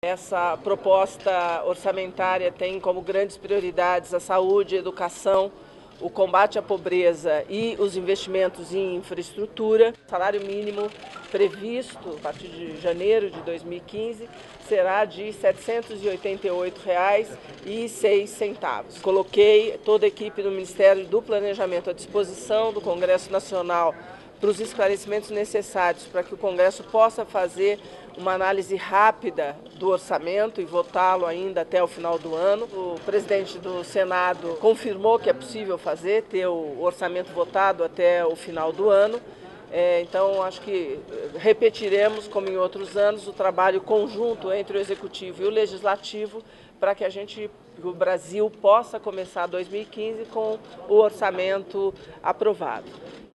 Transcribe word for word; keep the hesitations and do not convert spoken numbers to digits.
Essa proposta orçamentária tem como grandes prioridades a saúde, a educação, o combate à pobreza e os investimentos em infraestrutura. O salário mínimo previsto a partir de janeiro de dois mil e quinze será de setecentos e oitenta e oito reais e seis centavos. Coloquei toda a equipe do Ministério do Planejamento à disposição do Congresso Nacional para os esclarecimentos necessários para que o Congresso possa fazer uma análise rápida do orçamento e votá-lo ainda até o final do ano. O presidente do Senado confirmou que é possível fazer, ter o orçamento votado até o final do ano. É, então, acho que repetiremos, como em outros anos, o trabalho conjunto entre o Executivo e o Legislativo para que a gente, o Brasil, possa começar dois mil e quinze com o orçamento aprovado.